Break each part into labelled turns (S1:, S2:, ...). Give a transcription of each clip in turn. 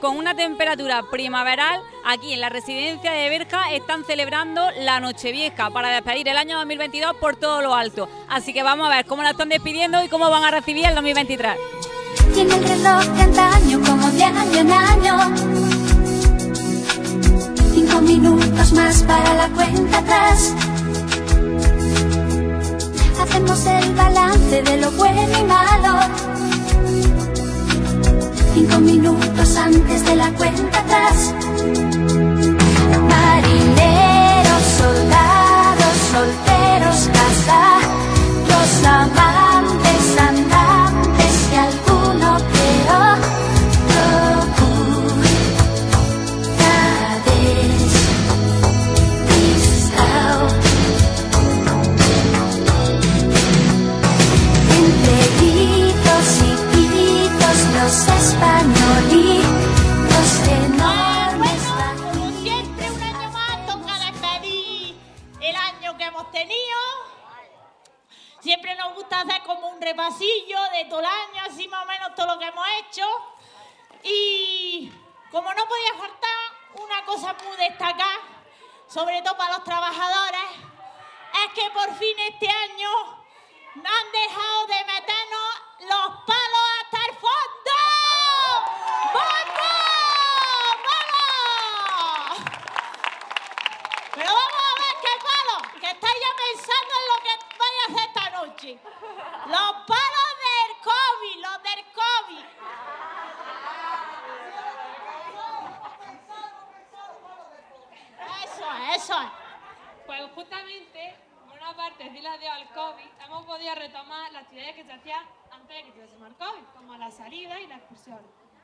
S1: con una temperatura primaveral, aquí en la residencia de Berja están celebrando la Nochevieja para despedir el año 2022 por todo lo alto. Así que vamos a ver cómo la están despidiendo y cómo van a recibir el 2023.
S2: Tiene el reloj de antaño como de año en año. 5 minutos más para la cuenta atrás. Hacemos el balance de lo bueno y malo. 5 minutos antes de la cuenta atrás. Marineros, soldados, solteros, casados, amantes, andantes y alguno creo. Los españolitos enormes.
S3: Bueno, como siempre, un año más toca despedir el año que hemos tenido. Siempre nos gusta hacer como un repasillo de todo el año, así más o menos todo lo que hemos hecho. Y como no podía faltar una cosa muy destacada, sobre todo para los trabajadores, es que por fin este año no han dejado de meternos los palos hasta el fondo. ¡Vamos! ¡Vamos! Pero vamos a ver qué palos, que estáis ya pensando en lo que vais a hacer esta noche. Los palos del COVID, los del COVID. Eso es.
S4: Pues justamente, por una parte, decirle adiós al COVID, hemos podido retomar las actividades que se hacían antes de que tuviésemos el COVID, como la salida y la excursión.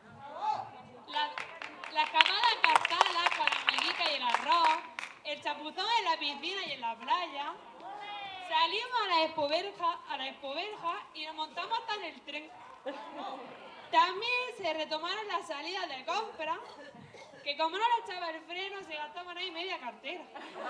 S4: La camada cartala con la amiguita y el arroz, el chapuzón en la piscina y en la playa. Salimos a la Expoverja y nos montamos hasta en el tren. También se retomaron las salidas de compra, que como no le echaba el freno, se gastaban ahí media cartera.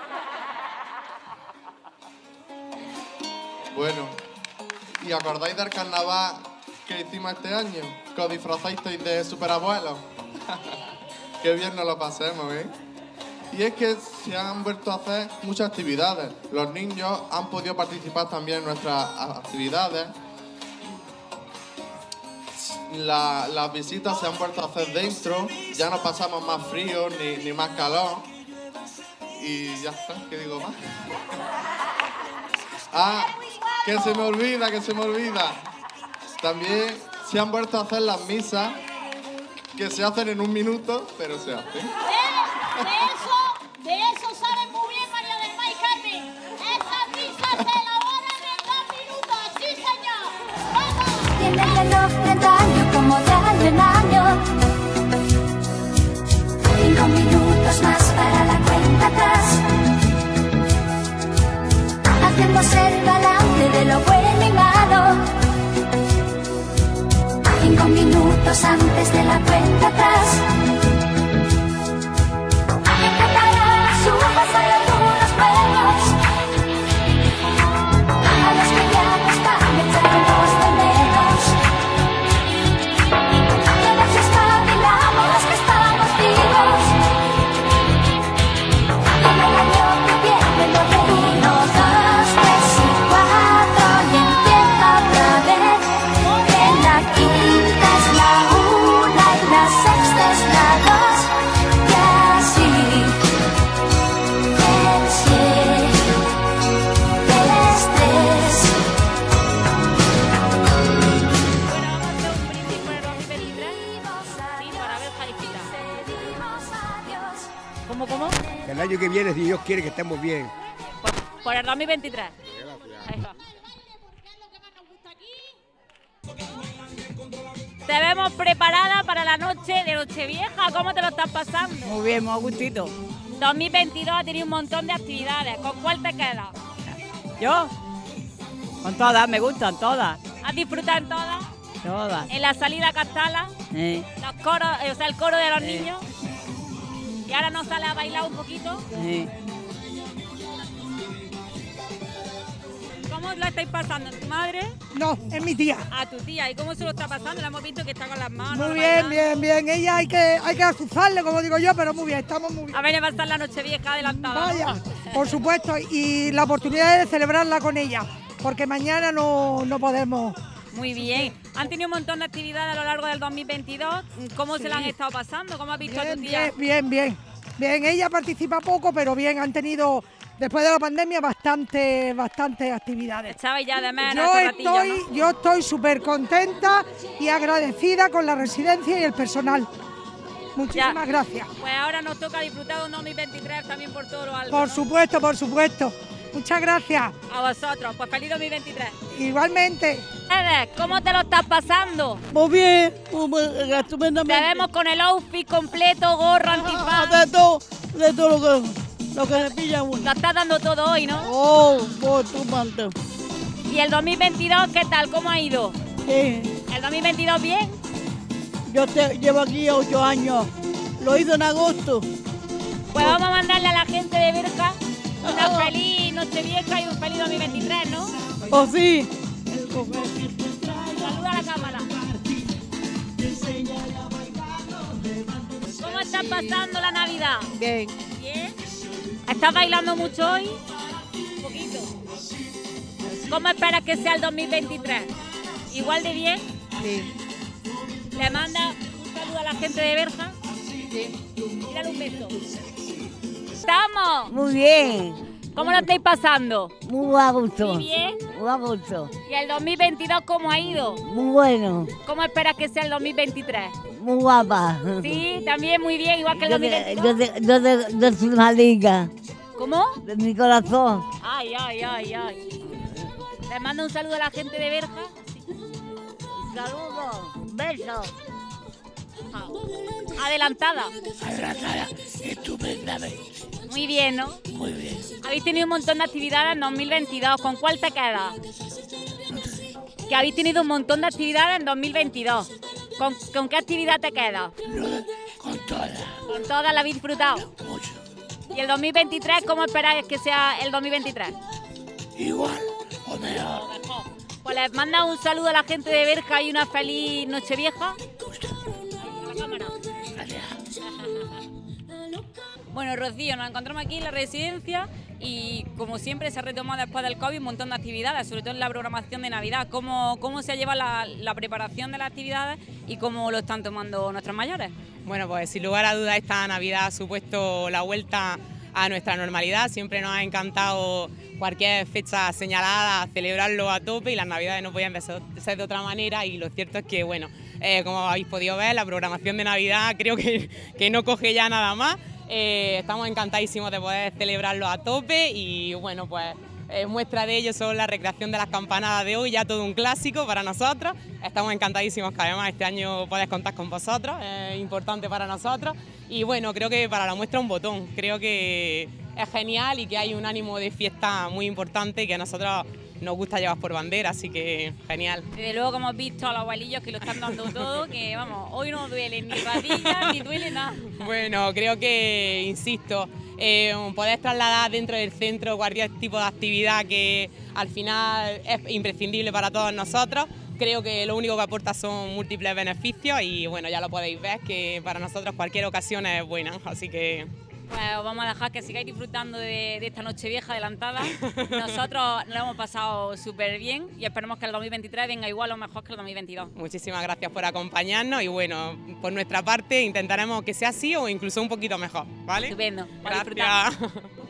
S5: Bueno, ¿y acordáis del carnaval que hicimos este año? Que os disfrazasteis de superabuelos. Qué bien nos lo pasemos, ¿eh? Y es que se han vuelto a hacer muchas actividades. Los niños han podido participar también en nuestras actividades. Las visitas se han vuelto a hacer dentro. Ya no pasamos más frío ni más calor. Y ya está, ¿qué digo más? Ah, que se me olvida. También se han vuelto a hacer las misas, que se hacen en 1 minuto, pero se hacen.
S3: De eso saben muy bien María del Mar y Carmen. Esas misas se elaboran en 2 minutos, sí señor. ¡Vamos!
S2: Tiene el reloj de antaño como de año en año. 5 minutos más para la cuenta atrás. Hacemos el balance de lo bueno y malo. 5 minutos antes de la cuenta atrás. Cantarán las uvas y algunos premios. A los que ya no están echándonos de menos. Todos espabilamos los que estamos vivos. En el año que viene lo de 1, 2, 3 y 4 y empieza otra vez. En la quinta es la 1 y la sexta es la 2 y así el 7 es 3.
S1: Bueno, vamos a hacer un brindis por el 2023. Sí, para Berja y Fita. ¿Cómo?
S6: Que el año que viene, si Dios quiere, que estemos bien.
S1: Por el 2023. Ahí va. Te vemos preparada para la noche de Nochevieja. ¿Cómo te lo estás pasando?
S7: Muy bien, muy a gustito.
S1: 2022 ha tenido un montón de actividades. ¿Con cuál te quedas?
S7: ¿Yo? Con todas, me gustan todas.
S1: ¿Has disfrutado en todas?
S7: Todas.
S1: En la salida a Castala, los coros, o sea, el coro de los niños. Y ahora nos sale a bailar un poquito.
S7: Sí.
S1: ¿Cómo ¿Cómo la estáis pasando? ¿Tu madre?
S8: No, es mi tía.
S1: A tu tía. ¿Y cómo se lo está pasando? La hemos visto que está con las manos.
S8: Muy bien, bien, bien. Ella hay que azuzarle, como digo yo, pero muy bien, estamos muy bien.
S1: A ver, va a estar la Nochevieja adelantada.
S8: Vaya, por supuesto, y la oportunidad de celebrarla con ella, porque mañana no podemos.
S1: Muy bien. Han tenido un montón de actividades a lo largo del 2022. ¿Cómo se la han estado pasando? ¿Cómo has visto a tu tía?
S8: Bien, bien. Bien, ella participa poco, pero bien, han tenido, después de la pandemia, bastante actividades.
S1: Echabais ya de menos ese ratillo, ¿no?
S8: Yo estoy súper contenta y agradecida con la residencia y el personal. Muchísimas gracias.
S1: Pues ahora nos toca disfrutar de un 2023 también por todo lo alto.
S8: Por supuesto, por supuesto. Muchas gracias.
S1: A vosotros, pues feliz 2023.
S8: Igualmente.
S1: ¿Cómo te lo estás pasando?
S9: Muy bien, estupendamente.
S1: Te vemos con el outfit completo, gorro, antifaz.
S9: De todo lo que se pilla uno.
S1: Lo estás dando todo hoy, ¿no?
S9: Oh, estupendo.
S1: ¿Y el 2022 qué tal? ¿Cómo ha ido?
S9: Sí.
S1: ¿El 2022 bien?
S9: Yo llevo aquí 8 años. Lo hice en agosto.
S1: Pues vamos a mandarle a la gente de Berja una feliz Nochevieja y un feliz 2023, ¿no?
S9: Oh, sí.
S1: Saluda a la cámara. ¿Cómo estás pasando la Navidad?
S9: Bien.
S1: ¿Bien? ¿Estás bailando mucho hoy? Un poquito. ¿Cómo esperas que sea el 2023? ¿Igual de bien?
S9: Sí.
S1: ¿Le manda un saludo a la gente de Berja?
S9: Sí.
S1: Tírale un beso. ¡Estamos!
S10: Muy bien.
S1: ¿Cómo lo estáis pasando?
S10: Muy a gusto.
S1: ¿Muy bien?
S10: Muy a gusto.
S1: ¿Y el 2022 cómo ha ido?
S10: Muy bueno.
S1: ¿Cómo esperas que sea el 2023?
S10: Muy guapa.
S1: Sí, también muy bien, igual que el 2022.
S10: Yo soy una liga.
S1: ¿Cómo?
S10: De mi corazón.
S1: Ay. Le mando un saludo a la gente de Berja.
S10: Saludos. Besos.
S1: Adelantada.
S11: Adelantada, estupendamente.
S1: Muy bien, ¿no?
S11: Muy bien.
S1: Habéis tenido un montón de actividades en 2022. ¿Con cuál te quedas? Que habéis tenido un montón de actividades en 2022. ¿Con qué actividad te quedas?
S11: Con todas.
S1: ¿Con todas la habéis disfrutado?
S11: Mucho.
S1: ¿Y el 2023 cómo esperáis que sea el 2023?
S11: Igual o mejor.
S1: Pues les manda un saludo a la gente de Berja y una feliz Nochevieja. A la cámara. Bueno, Rocío, nos encontramos aquí en la residencia y como siempre se ha retomado después del COVID un montón de actividades, sobre todo en la programación de Navidad. ¿Cómo se lleva la preparación de las actividades y cómo lo están tomando nuestros mayores?
S12: Bueno, pues sin lugar a dudas esta Navidad ha supuesto la vuelta a nuestra normalidad. Siempre nos ha encantado cualquier fecha señalada, celebrarlo a tope y las Navidades no podían ser de otra manera y lo cierto es que, bueno, como habéis podido ver, la programación de Navidad creo que no coge ya nada más. Estamos encantadísimos de poder celebrarlo a tope y bueno, pues muestra de ello son la recreación de las campanadas de hoy, ya todo un clásico para nosotros. Estamos encantadísimos que además este año podés contar con vosotros, es importante para nosotros y bueno, creo que para la muestra un botón, creo que es genial y que hay un ánimo de fiesta muy importante que a nosotros nos gusta llevar por bandera, así que genial.
S1: Desde luego que hemos visto a los abuelillos que lo están dando todo, que vamos, hoy no duele ni rodillas ni duele nada.
S12: Bueno, creo que, insisto, poder trasladar dentro del centro cualquier tipo de actividad que al final es imprescindible para todos nosotros. Creo que lo único que aporta son múltiples beneficios y bueno, ya lo podéis ver que para nosotros cualquier ocasión es buena, así que...
S1: Pues os vamos a dejar que sigáis disfrutando de esta Nochevieja adelantada. Nosotros nos lo hemos pasado súper bien y esperemos que el 2023 venga igual o mejor que el 2022.
S12: Muchísimas gracias por acompañarnos y bueno, por nuestra parte intentaremos que sea así o incluso un poquito mejor, ¿vale?
S1: Estupendo.
S12: Gracias.